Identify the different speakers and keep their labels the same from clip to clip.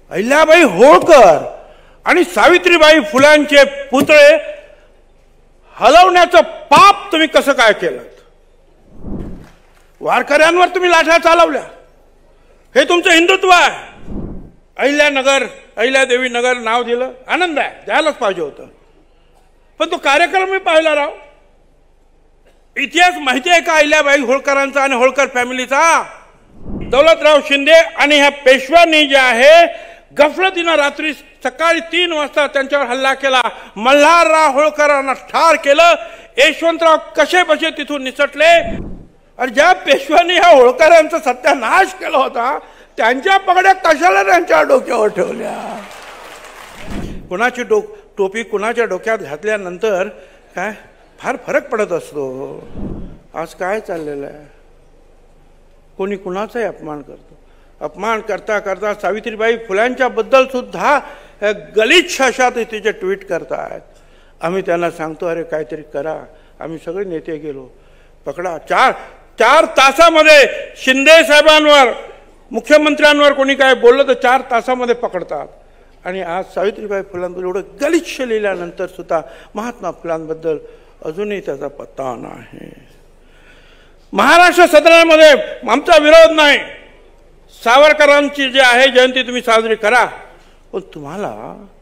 Speaker 1: अहिल्याबाई होळकर आणि सावित्रीबाई फुलांचे पुतळे हलवण्याचं पाप तुम्ही कसं काय केलं? वारकऱ्यांवर तुम्ही लाठ्या चालवल्या, हे तुमचं हिंदुत्व आहे. अहिल्यानगर, अहिल्यादेवी नगर नाव दिलं, आनंद आहे, द्यायलाच पाहिजे होतं. पण तो कार्यक्रम मी पाहिला राव. इतिहास माहिती आहे का अहिल्याबाई होळकरांचा आणि होळकर फॅमिलीचा? दौलतराव शिंदे आणि ह्या पेशव्यांनी जे आहे गफलतीनं रात्री सकाळी 3 वाजता त्यांच्यावर हल्ला केला. मल्हारराव होळकरांना ठार केलं. यशवंतराव कसे बसे तिथून निसटले. आणि ज्या पेशव्यांनी ह्या होळकरांचा सत्यानाश केला होता त्यांच्या पगड्या कशाला त्यांच्या डोक्यावर ठेवल्या? कुणाची टोपी कुणाच्या डोक्यात घातल्यानंतर काय फार फरक पडत असतो. आज काय चाललेलं आहे? कोणी कुणाचाही अपमान करतो. अपमान करता करता सावित्रीबाई फुलांच्या बद्दल सुद्धा गलिच्छ अशा तिचे ट्विट करतायत. आम्ही त्यांना सांगतो अरे काहीतरी करा. आम्ही सगळे नेते गेलो, पकडा. चार तासामध्ये शिंदे साहेबांवर, मुख्यमंत्र्यांवर कोणी काय बोललं तर 4 तासामध्ये पकडतात. आणि आज सावित्रीबाई फुलांबद्दल एवढं गलिच्छ लिहिल्यानंतर सुद्धा महात्मा फुलांबद्दल अजूनही त्याचा पत्ता नाही. महाराष्ट्र सदनामध्ये आमचा विरोध नाही. सावरकरांची जी आहे जयंती तुम्ही साजरी करा, पण तुम्हाला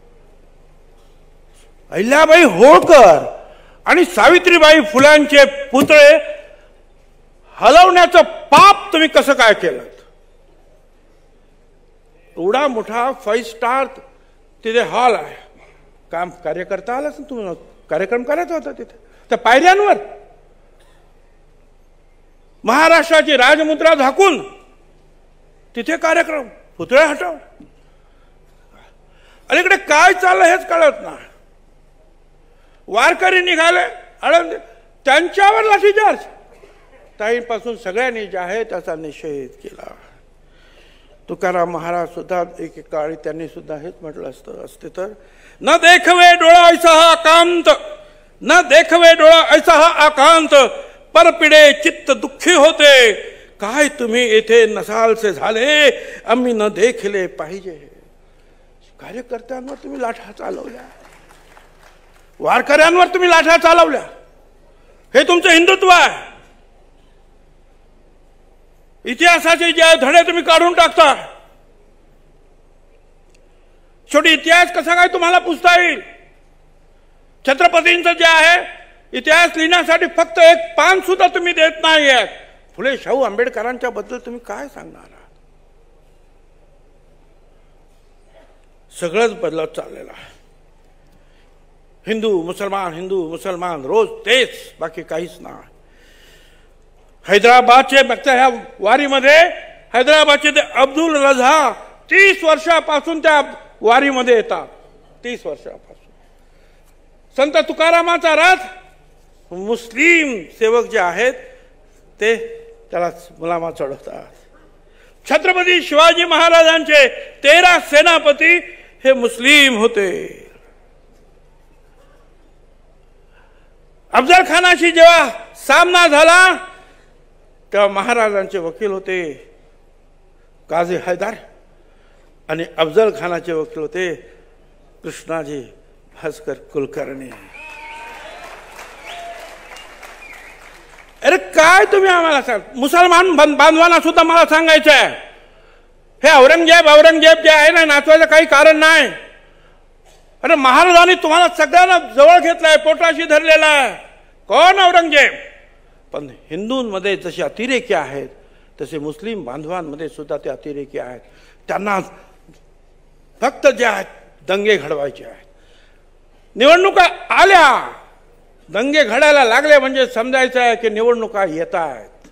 Speaker 1: अहिल्याबाई होळकर आणि सावित्रीबाई फुलांचे पुतळे हलवण्याचं पाप तुम्ही कसं काय केलं? एवढा मोठा 5 स्टार तिथे हॉल आहे. काम कार्यकर्ता आला असेल, तुम्हाला कार्यक्रम करायचा होता तिथे त्या पायऱ्यांवर. महाराष्ट्राची राजमुद्रा झाकून तिथे कार्यक्रम, पुतळे हटव. अलीकडे काय चाललं हेच कळत नाही. वारकरी निघाले आळंदी, त्यांच्यावर लाठीचार्ज. ताईंपासून सगळ्यांनी जे आहे त्याचा निषेध केला. तुकाराम महाराज सुद्धा एक काळी त्यांनी सुद्धा हेच म्हटलं असते तर, न देखवे डोळा ऐसा हा आकांत, न देखवे डोळा ऐसा हा आकांत, परपिडे चित्त दुःखी होते. काय तुम्ही येथे नसालसे झाले, आम्ही न देखले पाहिजे. कार्यकर्त्यांवर तुम्ही लाठ्या चालवल्या, वारकऱ्यांवर तुम्ही लाठ्या चालवल्या. हे तुमचं हिंदुत्व आहे. इतिहासाचे जे धडे तुम्ही काढून टाकता. शेवटी इतिहास कसा काय तुम्हाला पुसता येईल? छत्रपतींचं जे आहे इतिहास लिहिण्यासाठी फक्त एक पान सुद्धा तुम्ही देत नाहीये. फुले शाहू आंबेडकरांच्या बद्दल तुम्ही काय सांगणार? सगळंच बदलत चाललेलं आहे. हिंदू मुसलमान रोज तेच, बाकी काहीच नाही. हैदराबादचे बघता ह्या वारीमध्ये हैदराबादचे ते अब्दुल रझा 30 वर्षापासून त्या वारीमध्ये येतात. 30 वर्षापासून संत तुकारामाचा रथ मुस्लिम सेवक जे आहेत ते त्याला मुलामा चढवतात. छत्रपती शिवाजी महाराजांचे 13 सेनापती हे मुस्लिम होते. अफजल खानाशी जेव्हा सामना झाला तेव्हा महाराजांचे वकील होते काझी हैदर आणि अफजल खानाचे वकील होते कृष्णाजी भास्कर कुलकर्णी. अरे काय तुम्ही आम्हाला सांग, मुसलमान बांधवांना सुद्धा मला सांगायचं आहे, हे औरंगजेब जे आहे ना, नाचवायचं काही कारण नाही. अरे महाराजांनी तुम्हाला सगळ्यांना जवळ घेतलाय, पोटाशी धरलेला आहे. कोण औरंगजेब? पण हिंदूंमध्ये जसे अतिरेकी आहेत तसे मुस्लिम बांधवांमध्ये सुद्धा ते अतिरेकी आहेत. त्यांना फक्त जे आहेत दंगे घडवायचे आहेत. निवडणुका आल्या, दंगे घडायला लागले म्हणजे समजायचं आहे की निवडणुका येत आहेत.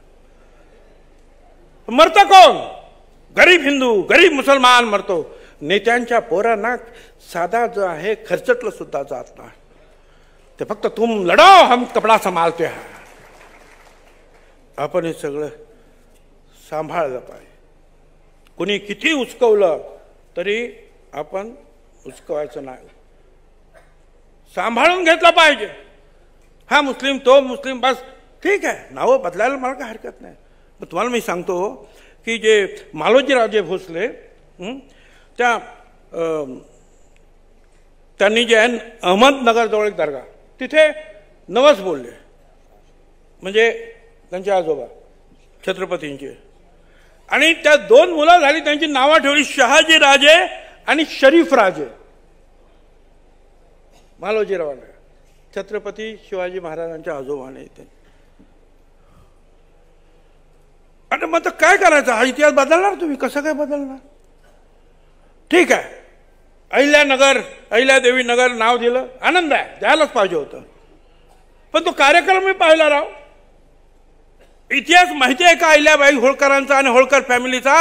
Speaker 1: मरतं कोण? गरीब हिंदू, गरीब मुसलमान मरतो. नेत्यांच्या पोरांना साधा जो आहे खर्चटलं सुद्धा जात नाही. ते फक्त तुम लढो हम कपडा संभालते हैं. आपण हे सगळं सांभाळलं पाहिजे. कोणी किती उचकवलं तरी आपण उचकवायचं नाही, सांभाळून घेतलं पाहिजे. हा मुस्लिम तो मुस्लिम, बस ठीक आहे, नावं बदलायला मला काय हरकत नाही. पण तुम्हाला मी सांगतो की जे मालोजीराजे भोसले त्या त्यांनी जे आहे अहमदनगरजवळ एक दर्गा तिथे नवस बोलले, म्हणजे त्यांचे आजोबा छत्रपतींचे, आणि त्या 2 मुलं झाली, त्यांची नावं ठेवली शहाजी राजे आणि शरीफ राजे. मालोजीरावांना छत्रपती शिवाजी महाराजांच्या आजोबाने ते. आणि मग काय करायचं, हा इतिहास बदलणार तुम्ही, कसं काय बदलणार? ठीक आहे, अहिल्यादेवी नगर नाव दिलं, आनंद आहे, द्यायलाच पाहिजे होतं, पण तो कार्यक्रम मी पाहिला राव. इतिहास माहिती आहे का अहिल्याबाई होळकरांचा आणि होळकर फॅमिलीचा?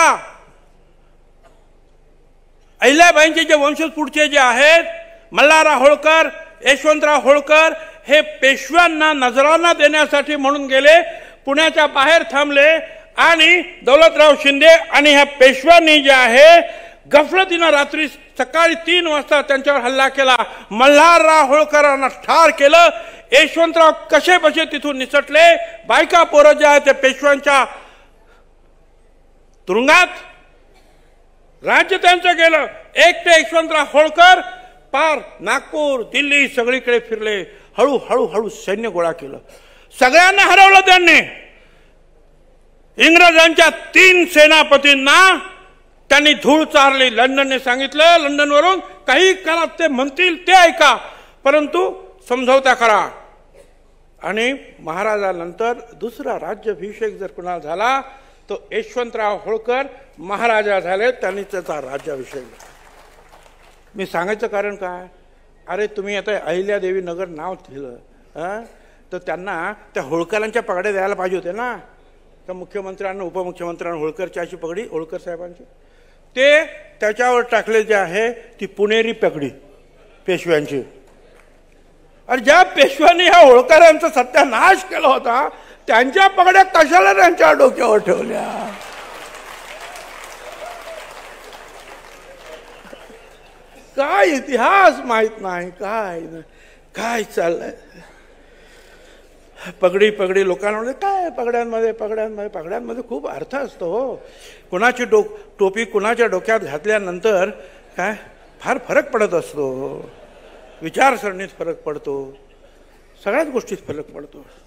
Speaker 1: अहिल्याबाईंचे जे वंशज पुढचे जे आहेत, मल्हारराव होळकर, यशवंतराव होळकर, हे पेशव्यांना नजराना देण्यासाठी म्हणून गेले, पुण्याच्या बाहेर थांबले, आणि दौलतराव शिंदे आणि ह्या पेशव्यांनी जे आहे गफलतीनं रात्री सकाळी 3 वाजता त्यांच्यावर हल्ला केला, मल्हारराव होळकरांना ठार केलं. यशवंतराव कसे बसे तिथून निसटले, बायका पोरं जे आहेत ते पेशव्यांच्या तुरुंगात, राज्य त्यांचं गेलं. एक ते यशवंतराव होळकर पार नागपूर, दिल्ली सगळीकडे फिरले, हळूहळू सैन्य गोळा केलं, सगळ्यांना हरवलं त्यांनी. इंग्रजांच्या 3 सेनापतींना त्यांनी धूळ चारली. लंडनने सांगितलं, लंडनवरून काही करा, ते म्हणतील ते ऐका, परंतु समझौता करा. आणि महाराजानंतर दुसरा राज्याभिषेक जर कुणाला झाला तो यशवंतराव होळकर महाराजा झाले, त्यांनी त्याचा राज्याभिषेक. मी सांगायचं कारण काय, अरे तुम्ही आता अहिल्यादेवी नगर नाव दिलं, तर त्यांना त्या होळकरांच्या पगड्या द्यायला पाहिजे होते ना. तर मुख्यमंत्र्यांना उपमुख्यमंत्र्यांना होळकरची अशी पगडी, होळकर साहेबांची, ते त्याच्यावर टाकले जे आहे ती पुणेरी पगडी पेशव्यांची. आणि ज्या पेशव्यांनी ह्या होळकरांचा सत्यानाश केला होता त्यांच्या पगड्या कशाला त्यांच्या डोक्यावर ठेवल्या? काय इतिहास माहित नाही, काय चाललंय. पगडी लोकांना काय, पगड्यांमध्ये खूप अर्थ असतो हो. कुणाची टोपी कुणाच्या डोक्यात घातल्यानंतर काय फार फरक पडत असतो, विचारसरणीत फरक पडतो, सगळ्याच गोष्टीत फरक पडतो.